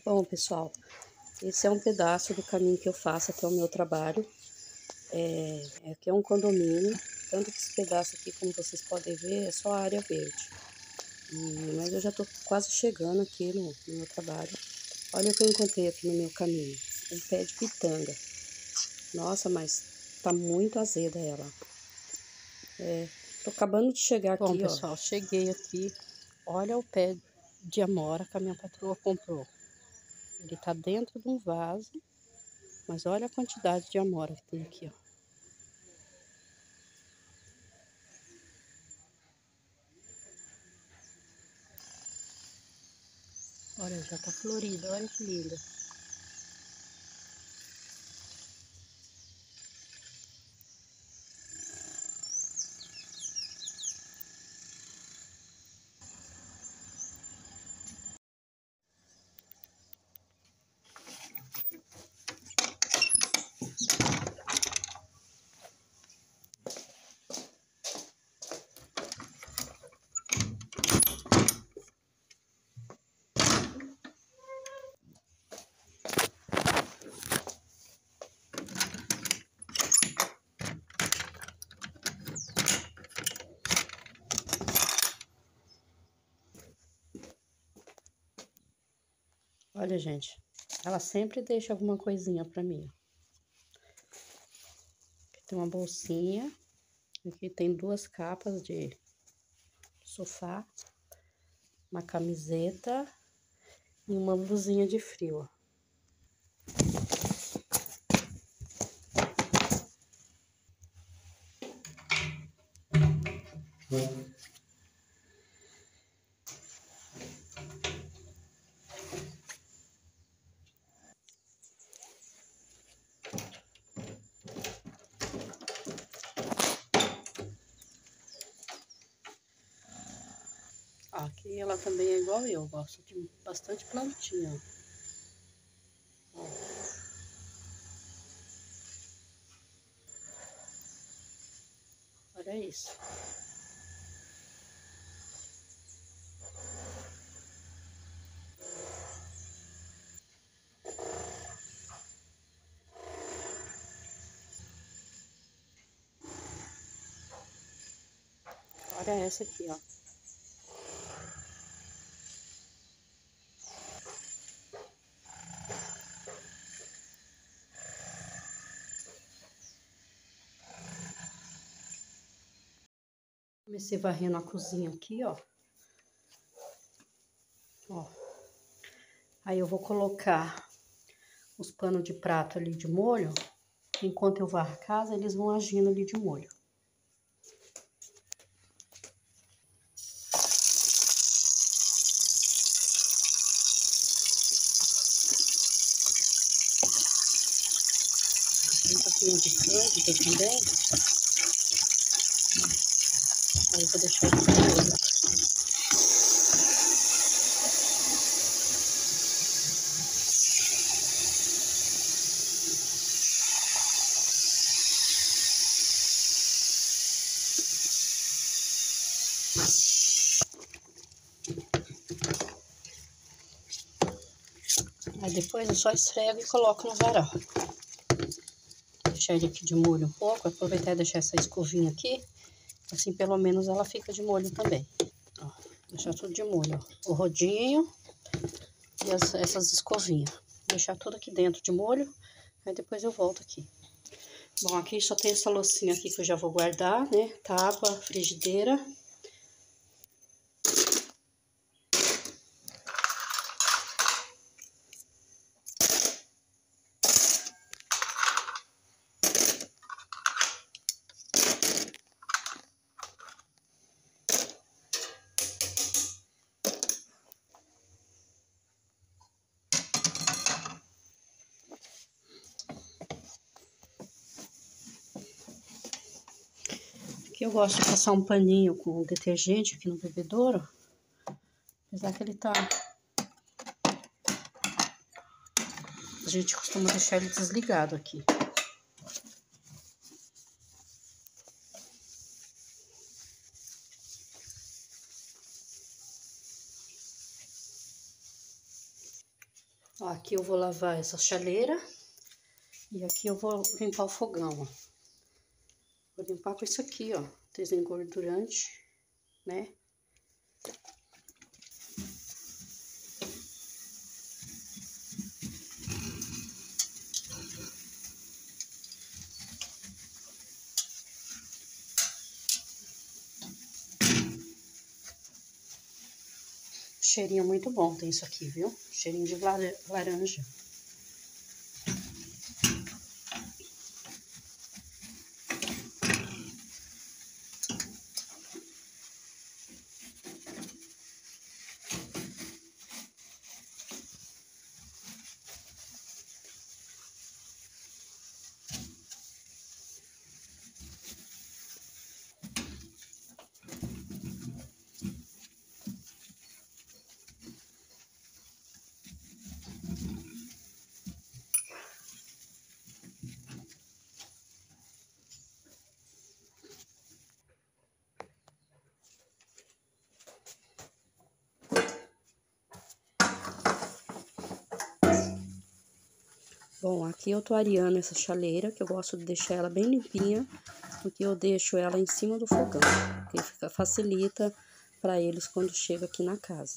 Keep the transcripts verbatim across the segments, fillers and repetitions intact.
Bom, pessoal, esse é um pedaço do caminho que eu faço até o meu trabalho. É, aqui é um condomínio, tanto que esse pedaço aqui, como vocês podem ver, é só área verde. E, mas eu já tô quase chegando aqui no, no meu trabalho. Olha o que eu encontrei aqui no meu caminho, um pé de pitanga. Nossa, mas tá muito azeda ela. É, tô acabando de chegar Bom, aqui, ó. pessoal, cheguei aqui. Olha o pé de amora que a minha patroa comprou. Ele tá dentro de um vaso, mas olha a quantidade de amora que tem aqui, ó. Olha, já tá florida, olha que linda. Olha, gente, ela sempre deixa alguma coisinha pra mim. Aqui tem uma bolsinha, aqui tem duas capas de sofá, uma camiseta e uma blusinha de frio, ó. Aqui ela também é igual eu, gosto de bastante plantinha. Ó. Olha isso. Olha essa aqui, ó. Comecei varrendo a cozinha aqui, ó. Ó. Aí eu vou colocar os panos de prato ali de molho. Enquanto eu varro a casa, eles vão agindo ali de molho. Tem um pouquinho de cândido também. Aí eu vou deixar ele de molho. Aí depois eu só esfrego e coloco no varal. Deixar ele aqui de molho um pouco, aproveitar e deixar essa escovinha aqui, assim pelo menos ela fica de molho também. Ó, deixar tudo de molho, ó. O rodinho e as, essas escovinhas. Deixar tudo aqui dentro de molho, aí depois eu volto aqui. Bom, aqui só tem essa loucinha aqui que eu já vou guardar, né? Tábua, frigideira. Aqui eu gosto de passar um paninho com detergente aqui no bebedouro. Apesar que ele tá... A gente costuma deixar ele desligado aqui. Ó, aqui eu vou lavar essa chaleira e aqui eu vou limpar o fogão, ó. Vou limpar com isso aqui, ó, desengordurante, né? Cheirinho muito bom tem isso aqui, viu? Cheirinho de laranja. Bom, aqui eu tô areando essa chaleira, que eu gosto de deixar ela bem limpinha, porque eu deixo ela em cima do fogão, que fica, facilita para eles quando chega aqui na casa.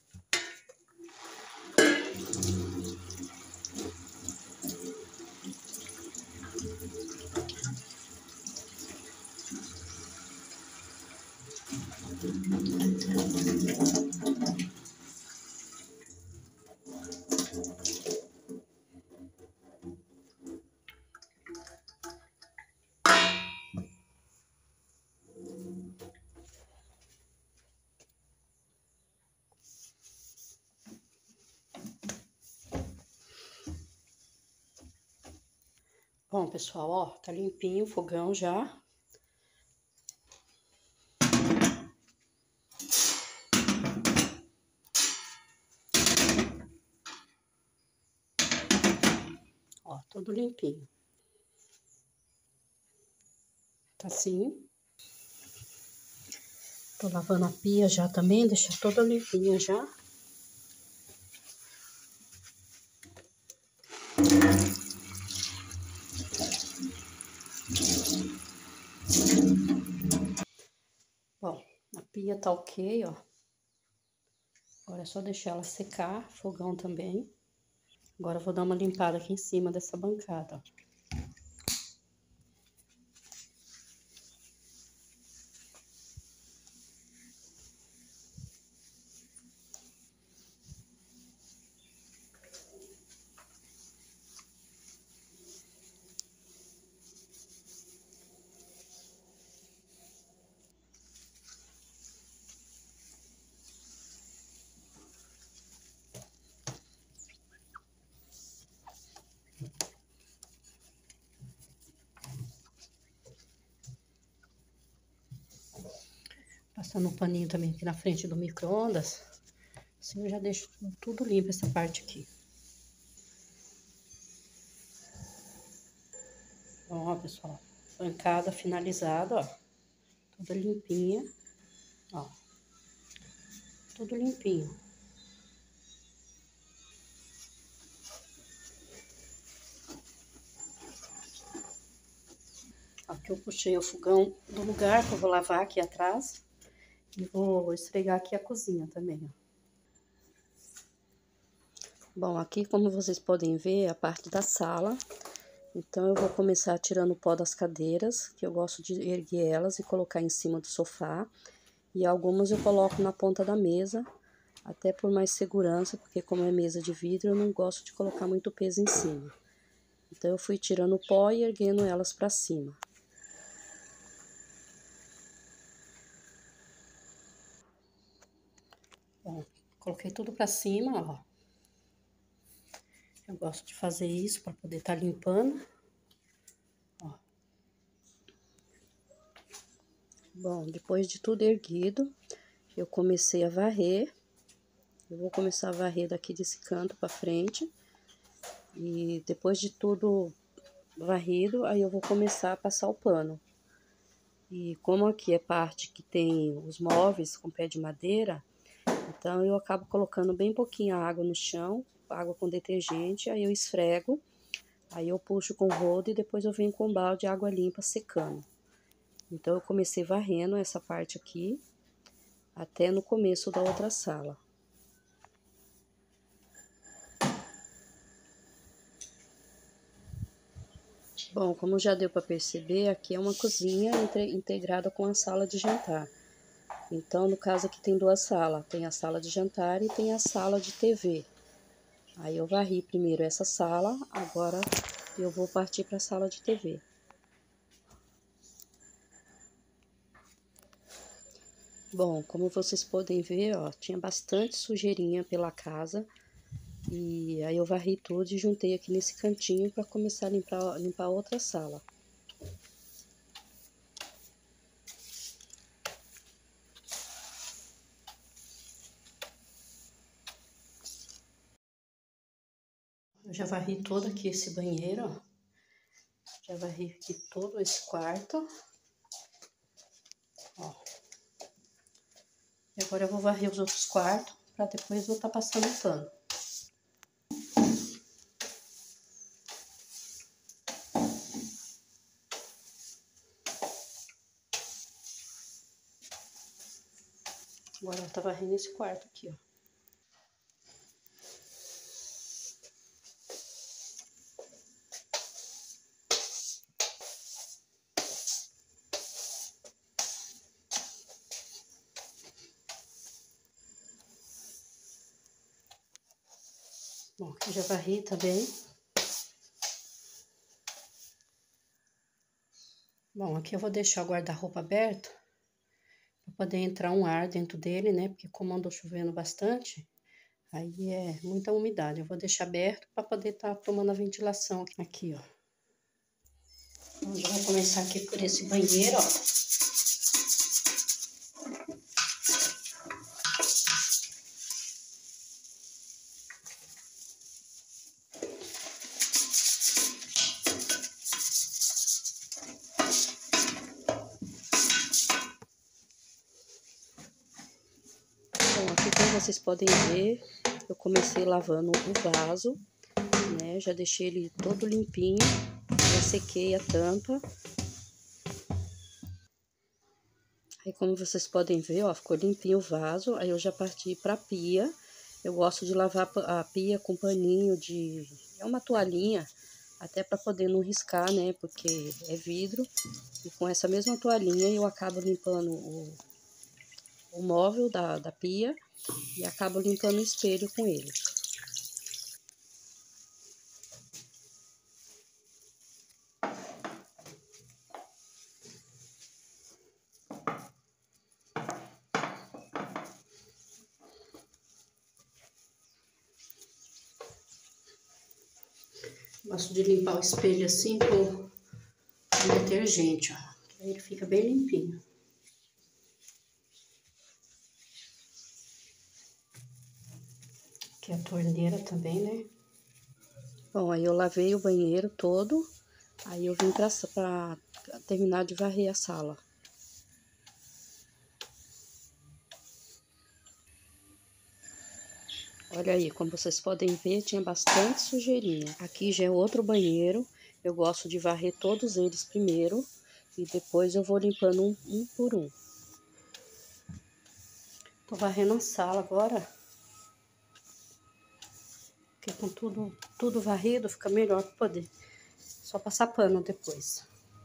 Bom, pessoal, ó, tá limpinho o fogão já. Ó, tudo limpinho. Tá assim. Tô lavando a pia já também, deixa toda limpinha já. Bom, a pia tá ok, ó. Agora é só deixar ela secar, fogão também. Agora eu vou dar uma limpada aqui em cima dessa bancada, ó. Passando um paninho também aqui na frente do micro-ondas. Assim eu já deixo tudo limpo essa parte aqui. Bom, ó, pessoal, bancada finalizada, ó. Toda limpinha, ó. Tudo limpinho. Aqui eu puxei o fogão do lugar que eu vou lavar aqui atrás. E vou esfregar aqui a cozinha também, ó. Bom, aqui como vocês podem ver é a parte da sala. Então eu vou começar tirando o pó das cadeiras, que eu gosto de erguer elas e colocar em cima do sofá. E algumas eu coloco na ponta da mesa, até por mais segurança, porque como é mesa de vidro eu não gosto de colocar muito peso em cima. Então eu fui tirando o pó e erguendo elas para cima. Bom, coloquei tudo pra cima, ó. Eu gosto de fazer isso pra poder tá limpando. Ó. Bom, depois de tudo erguido, eu comecei a varrer. Eu vou começar a varrer daqui desse canto pra frente. E depois de tudo varrido, aí eu vou começar a passar o pano. E como aqui é parte que tem os móveis com pé de madeira, Então, eu acabo colocando bem pouquinha água no chão, água com detergente, aí eu esfrego, aí eu puxo com o rodo e depois eu venho com um balde de água limpa secando. Então, eu comecei varrendo essa parte aqui, até no começo da outra sala. Bom, como já deu para perceber, aqui é uma cozinha integrada com a sala de jantar. Então, no caso aqui tem duas salas, tem a sala de jantar e tem a sala de T V. Aí eu varri primeiro essa sala, agora eu vou partir para a sala de T V. Bom, como vocês podem ver, ó, tinha bastante sujeirinha pela casa. E aí eu varri tudo e juntei aqui nesse cantinho para começar a limpar, limpar outra sala. Eu já varri todo aqui esse banheiro, ó. Já varri aqui todo esse quarto. Ó. E agora eu vou varrer os outros quartos, para depois eu estar passando o pano. Agora eu tô varrendo esse quarto aqui, ó. Bom, aqui já varri também. Bom, aqui eu vou deixar o guarda-roupa aberto, para poder entrar um ar dentro dele, né? Porque como andou chovendo bastante, aí é muita umidade. Eu vou deixar aberto para poder estar tá tomando a ventilação aqui, ó. Então, já vou começar aqui por esse banheiro, ó. Bom, aqui como vocês podem ver, eu comecei lavando o vaso, né? Já deixei ele todo limpinho, já sequei a tampa. Aí como vocês podem ver, ó, ficou limpinho o vaso, aí eu já parti pra pia. Eu gosto de lavar a pia com paninho de... é uma toalhinha, até para poder não riscar, né? Porque é vidro. E com essa mesma toalhinha eu acabo limpando o, o móvel da, da pia e acabo limpando o espelho com ele. Gosto de limpar o espelho assim com detergente, ó. Aí ele fica bem limpinho. Aqui a torneira também, né? Bom, aí eu lavei o banheiro todo, aí eu vim pra, pra terminar de varrer a sala. Olha aí, como vocês podem ver, tinha bastante sujeirinha. Aqui já é outro banheiro, eu gosto de varrer todos eles primeiro e depois eu vou limpando um, um por um. Tô varrendo a sala agora, porque com tudo, tudo varrido fica melhor para poder só passar pano depois.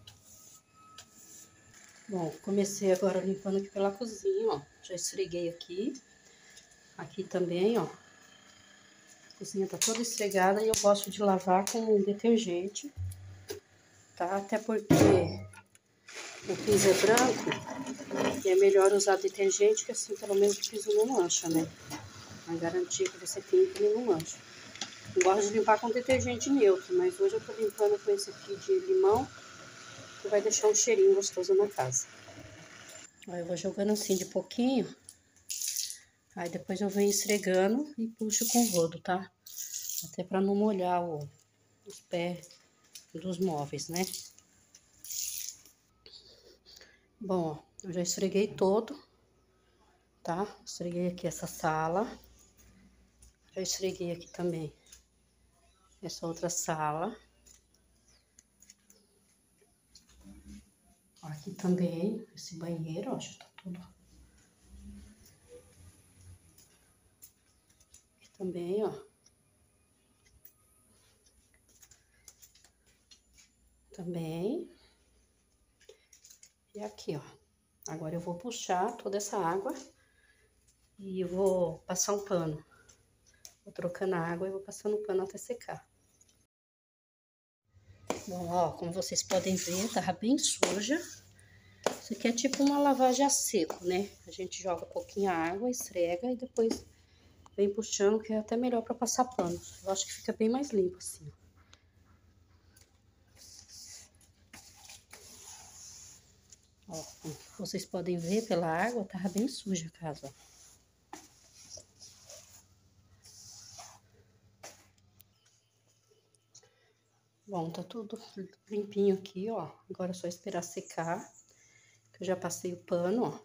Bom, comecei agora limpando aqui pela cozinha, ó. Já esfreguei aqui, aqui também, ó. A cozinha tá toda esfregada e eu gosto de lavar com detergente, tá? Até porque o piso é branco e é melhor usar detergente, que assim pelo menos o piso não mancha, né? Vai garantir que você tem que ele não mancha. Eu gosto de limpar com detergente neutro, mas hoje eu tô limpando com esse aqui de limão, que vai deixar um cheirinho gostoso na casa. Aí eu vou jogando assim de pouquinho, aí depois eu venho esfregando e puxo com o rodo, tá? Até pra não molhar o, os pés dos móveis, né? Bom, ó, eu já esfreguei todo. tá? Esfreguei aqui essa sala. Já esfreguei aqui também essa outra sala. Aqui também, esse banheiro, ó, já tá tudo. Aqui também, ó. Também. E aqui, ó. Agora eu vou puxar toda essa água e vou passar um pano. Vou trocando a água e vou passando o pano até secar. Bom, ó, como vocês podem ver, tava bem suja. Isso aqui é tipo uma lavagem a seco, né? A gente joga um pouquinho a água, esfrega e depois vem puxando, que é até melhor para passar pano. Eu acho que fica bem mais limpo assim, ó. Ó, como vocês podem ver pela água, tava bem suja a casa, ó. Bom, tá tudo limpinho aqui, ó. Agora é só esperar secar, que eu já passei o pano, ó.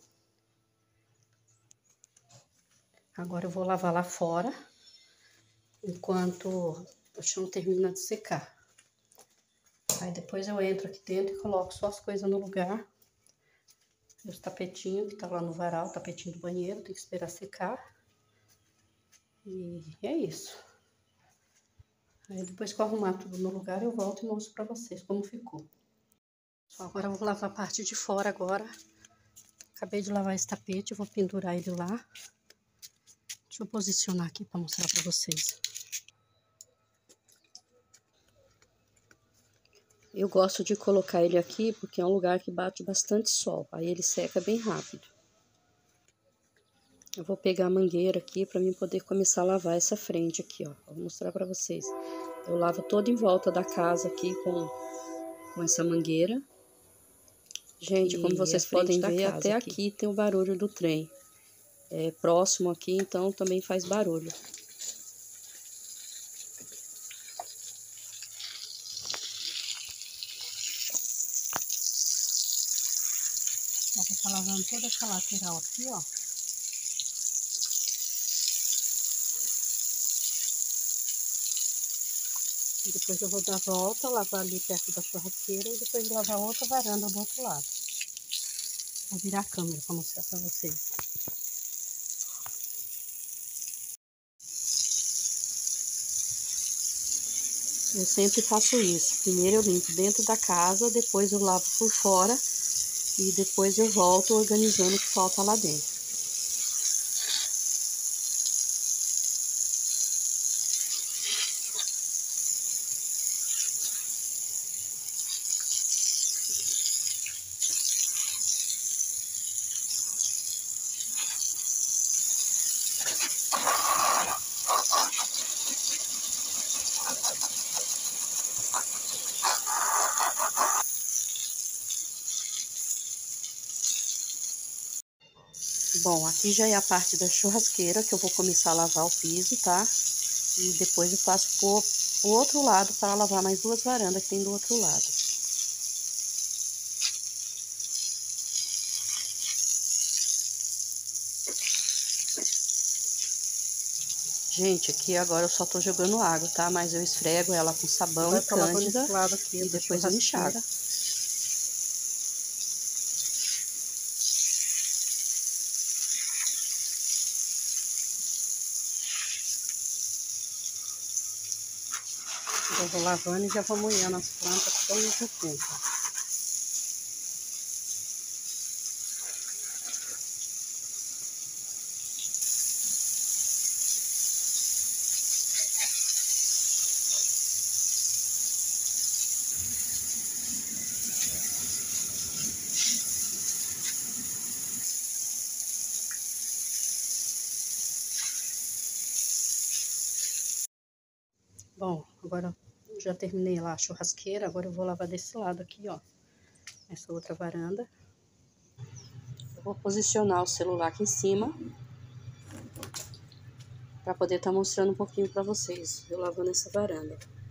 Agora eu vou lavar lá fora, enquanto o chão termina de secar. Aí depois eu entro aqui dentro e coloco só as coisas no lugar. Os tapetinhos que tá lá no varal, o tapetinho do banheiro, tem que esperar secar. E é isso. Aí depois que eu arrumar tudo no lugar, eu volto e mostro pra vocês como ficou. Só agora eu vou lavar a parte de fora agora. Acabei de lavar esse tapete, eu vou pendurar ele lá. Deixa eu posicionar aqui pra mostrar pra vocês. Eu gosto de colocar ele aqui porque é um lugar que bate bastante sol. Aí ele seca bem rápido. Eu vou pegar a mangueira aqui para mim poder começar a lavar essa frente aqui, ó. Vou mostrar para vocês. Eu lavo todo em volta da casa aqui com, com essa mangueira. Gente, como vocês podem ver, até aqui. aqui tem o barulho do trem. É próximo aqui, então também faz barulho. Ó, vou estar lavando toda essa lateral aqui, ó. E depois eu vou dar a volta, lavar ali perto da churrasqueira e depois lavar outra varanda do outro lado. Vou virar a câmera para mostrar para vocês. Eu sempre faço isso. Primeiro eu limpo dentro da casa, depois eu lavo por fora e depois eu volto organizando o que falta lá dentro. Bom, aqui já é a parte da churrasqueira que eu vou começar a lavar o piso, tá? E depois eu passo por, pro outro lado para lavar mais duas varandas que tem do outro lado. Gente, aqui agora eu só tô jogando água, tá? Mas eu esfrego ela com sabão e cândida aqui, e depois eu enxago. Eu vou lavando e já vou molhando as plantas tudo ao mesmo tempo. Bom, agora eu já terminei lá a churrasqueira, agora eu vou lavar desse lado aqui, ó. Essa outra varanda. Eu vou posicionar o celular aqui em cima para poder estar tá mostrando um pouquinho para vocês, eu lavando essa varanda.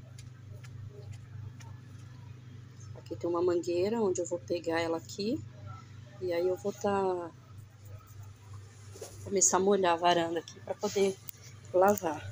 Aqui tem uma mangueira onde eu vou pegar ela aqui e aí eu vou estar tá começar a molhar a varanda aqui para poder lavar.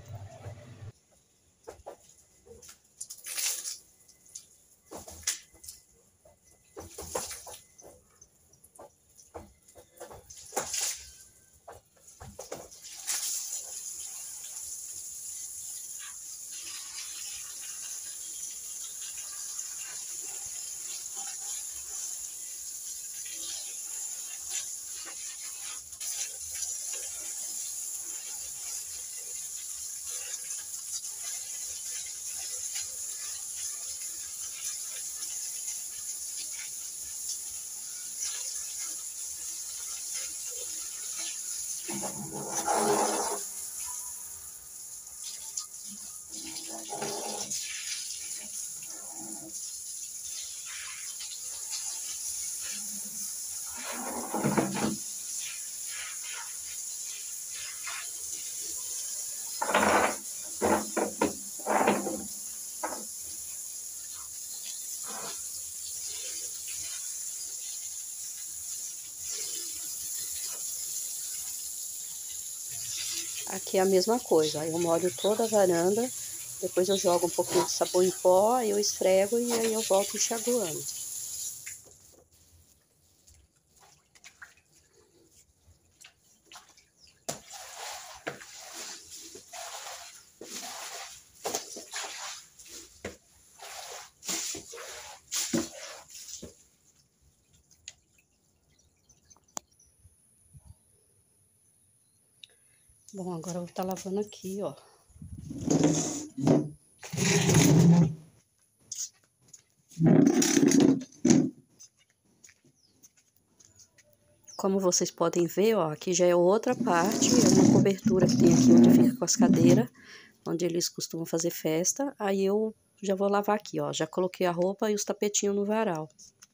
Aqui é a mesma coisa, aí eu molho toda a varanda, depois eu jogo um pouquinho de sabão em pó, aí eu esfrego e aí eu volto enxaguando. Bom, agora eu vou estar lavando aqui, ó. Como vocês podem ver, ó, aqui já é outra parte, é uma cobertura que tem aqui onde fica com as cadeiras, onde eles costumam fazer festa. Aí eu já vou lavar aqui, ó, já coloquei a roupa e os tapetinhos no varal.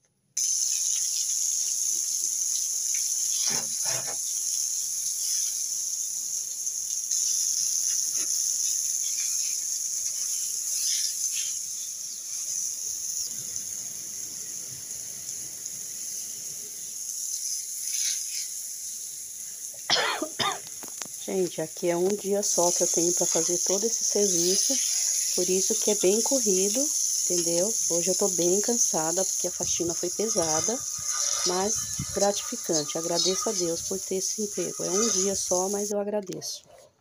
Gente, aqui é um dia só que eu tenho para fazer todo esse serviço, por isso que é bem corrido, entendeu? Hoje eu tô bem cansada, porque a faxina foi pesada, mas gratificante. Agradeço a Deus por ter esse emprego. É um dia só, mas eu agradeço.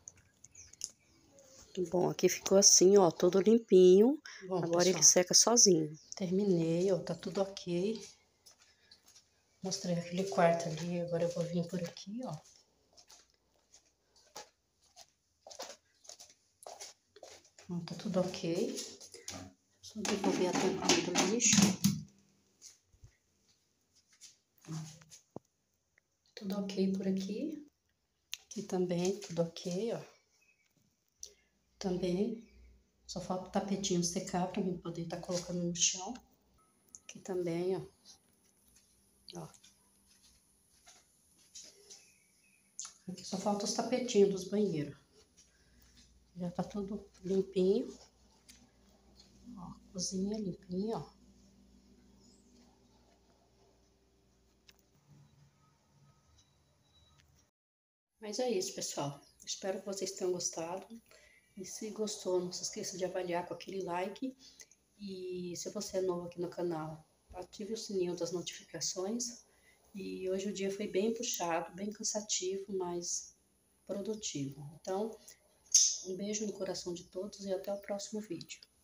Bom, aqui ficou assim, ó, todo limpinho. Bom, agora pessoal, ele seca sozinho. Terminei, ó, tá tudo ok. Mostrei aquele quarto ali, agora eu vou vir por aqui, ó. Ó, tá tudo ok. Só devolver a tampinha do lixo. Tudo ok por aqui. Aqui também, tudo ok, ó. Também, só falta o tapetinho secar pra mim poder estar colocando no chão. Aqui também, ó. Ó. Aqui só falta os tapetinhos dos banheiros. Já tá tudo limpinho. Ó, cozinha limpinha, ó. Mas é isso, pessoal. Espero que vocês tenham gostado. E se gostou, não se esqueça de avaliar com aquele like. E se você é novo aqui no canal, ative o sininho das notificações. E hoje o dia foi bem puxado, bem cansativo, mas produtivo. Então, um beijo no coração de todos e até o próximo vídeo.